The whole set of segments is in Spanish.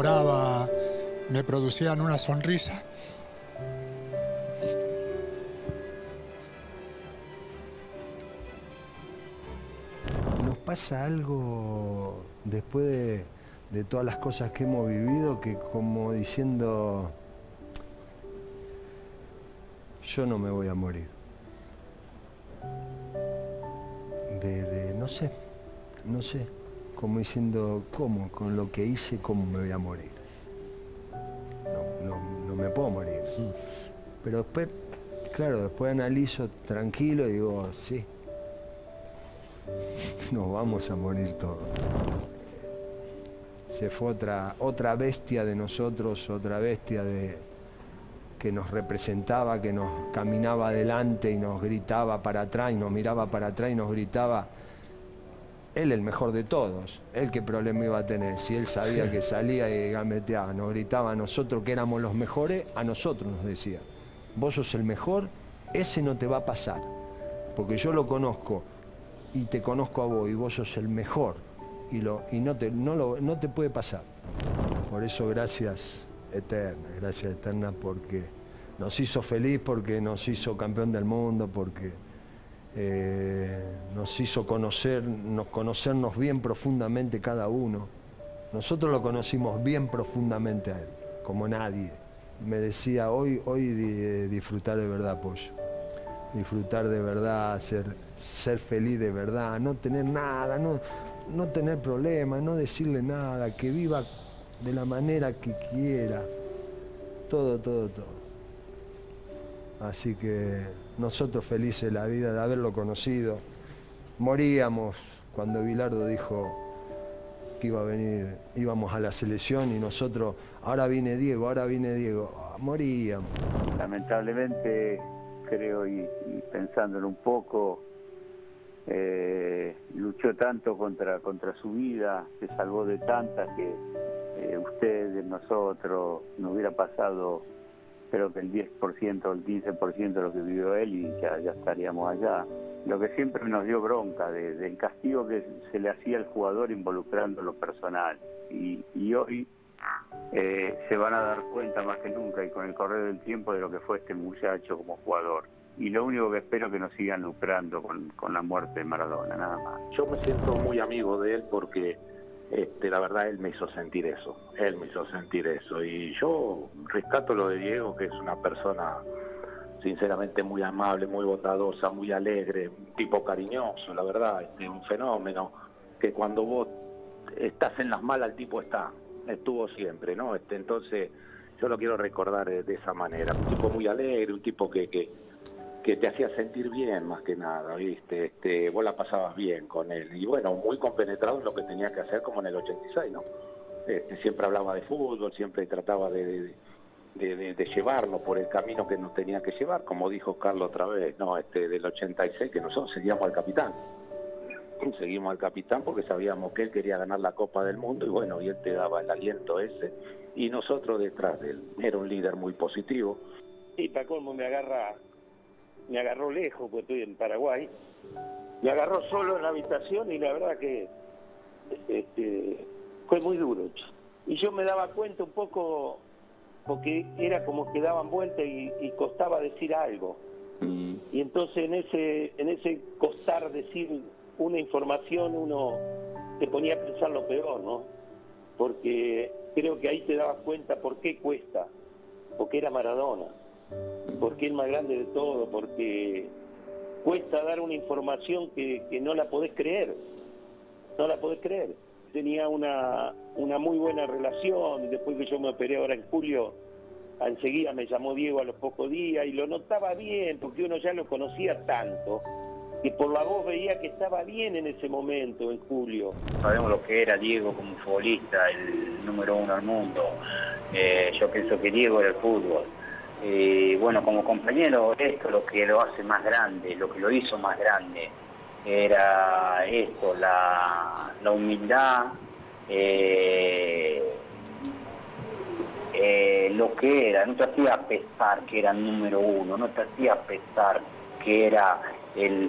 enamoraba, me producían una sonrisa. Nos pasa algo después de todas las cosas que hemos vivido, que como diciendo, yo no me voy a morir. No sé, como diciendo, ¿cómo? Con lo que hice, ¿cómo me voy a morir? No me puedo morir. Pero después, claro, después analizo tranquilo y digo, sí, nos vamos a morir todos. Se fue otra bestia de nosotros, otra bestia que nos representaba, que nos caminaba adelante y nos gritaba para atrás y nos miraba para atrás y nos gritaba. Él el mejor de todos, él qué problema iba a tener, si él sabía que salía y gameteaba, nos gritaba a nosotros que éramos los mejores, a nosotros nos decía, vos sos el mejor, ese no te va a pasar, porque yo lo conozco y te conozco a vos y vos sos el mejor y no te puede pasar. Por eso gracias eternas porque nos hizo feliz, porque nos hizo campeón del mundo, porque nos hizo conocernos bien profundamente cada uno. Nosotros lo conocimos bien profundamente a él, como nadie. Merecía hoy disfrutar de verdad, Pollo. Disfrutar de verdad, ser feliz de verdad, no tener nada, no tener problemas, no decirle nada, que viva de la manera que quiera. Todo. Así que nosotros felices de la vida de haberlo conocido. Moríamos cuando Bilardo dijo que iba a venir, íbamos a la selección y nosotros, ahora viene Diego, moríamos. Lamentablemente, creo, y pensándolo un poco, luchó tanto contra su vida, se salvó de tantas que ustedes, nosotros, nos hubiera pasado creo que el 10% o el 15% de lo que vivió él y ya estaríamos allá. Lo que siempre nos dio bronca del castigo que se le hacía al jugador involucrando lo personal. Y hoy se van a dar cuenta más que nunca y con el correr del tiempo de lo que fue este muchacho como jugador. Y lo único que espero es que nos sigan lucrando con la muerte de Maradona, nada más. Yo me siento muy amigo de él porque la verdad él me hizo sentir eso, y yo rescato lo de Diego, que es una persona sinceramente muy amable, muy bondadosa, muy alegre, un tipo cariñoso, la verdad, un fenómeno, que cuando vos estás en las malas el tipo estuvo siempre, ¿no? Entonces yo lo quiero recordar de esa manera, un tipo muy alegre, un tipo que te hacía sentir bien más que nada, ¿viste? Vos la pasabas bien con él. Y bueno, muy compenetrado en lo que tenía que hacer como en el 86, ¿no? Siempre hablaba de fútbol, siempre trataba de llevarnos por el camino que nos tenía que llevar, como dijo Carlos otra vez, ¿no? Del 86, que nosotros seguíamos al capitán. Seguimos al capitán porque sabíamos que él quería ganar la Copa del Mundo y bueno, y él te daba el aliento ese. Y nosotros detrás de él. Era un líder muy positivo. Y para colmo me agarró lejos, porque estoy en Paraguay, me agarró solo en la habitación y la verdad que fue muy duro. Y yo me daba cuenta un poco, porque era como que daban vuelta y costaba decir algo. Y entonces en ese costar decir una información uno te ponía a pensar lo peor, ¿no? Porque creo que ahí te dabas cuenta por qué cuesta, porque era Maradona. Porque es el más grande de todo, porque cuesta dar una información que no la podés creer, Tenía una muy buena relación, después que yo me operé ahora en julio, enseguida me llamó Diego a los pocos días y lo notaba bien, porque uno ya lo conocía tanto, que por la voz veía que estaba bien en ese momento, en julio. Sabemos lo que era Diego como futbolista, el número 1 del mundo. Yo pienso que Diego era el fútbol. Bueno, como compañero, esto lo que lo hace más grande, lo que lo hizo más grande, era esto, la humildad, lo que era, no te hacía pesar que era el número 1, no te hacía pesar que era el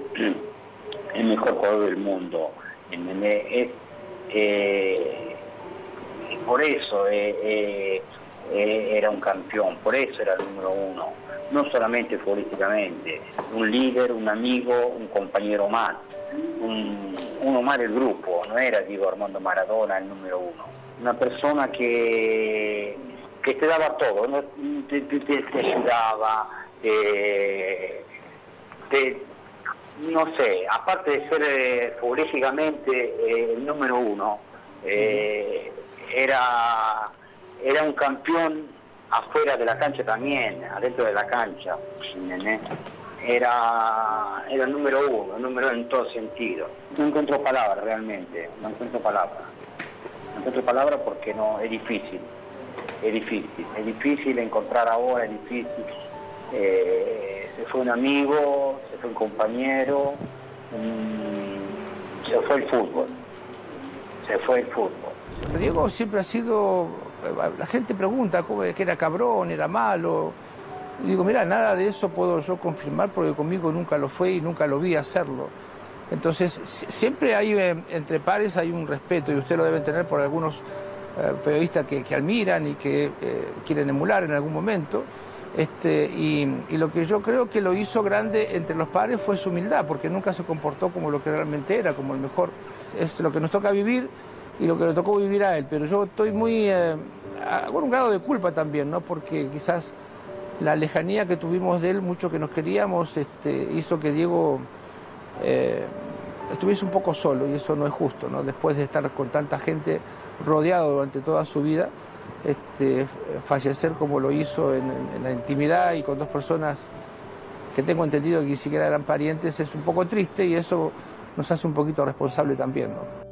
mejor jugador del mundo, ¿entendés? por eso era un campeón, por eso era el número uno, no solamente futbolísticamente, un líder, un amigo, un compañero más, uno más del grupo, no era Diego Armando Maradona el número uno, una persona que te daba todo, ¿no? te ayudaba, no sé, aparte de ser futbolísticamente el número uno, era un campeón afuera de la cancha también, adentro de la cancha, ¿entendés? Era el número uno en todo sentido. No encuentro palabras realmente, no encuentro palabras porque no, es difícil encontrar ahora, es difícil. Se fue un amigo, se fue un compañero, se fue el fútbol. Diego siempre ha sido, la gente pregunta que era cabrón, era malo. Y digo, mira, nada de eso puedo yo confirmar porque conmigo nunca lo fue y nunca lo vi hacerlo. Entonces, siempre hay, entre pares hay un respeto, y usted lo debe tener por algunos periodistas que admiran y que quieren emular en algún momento. Y lo que yo creo que lo hizo grande entre los pares fue su humildad, porque nunca se comportó como lo que realmente era, como el mejor. Es lo que nos toca vivir y lo que le tocó vivir a él, pero yo estoy muy con un grado de culpa también, ¿no? Porque quizás la lejanía que tuvimos de él, mucho que nos queríamos, hizo que Diego estuviese un poco solo, y eso no es justo, ¿no? Después de estar con tanta gente rodeado durante toda su vida, fallecer como lo hizo en la intimidad y con dos personas que tengo entendido que ni siquiera eran parientes, es un poco triste, y eso nos hace un poquito responsable también, ¿no?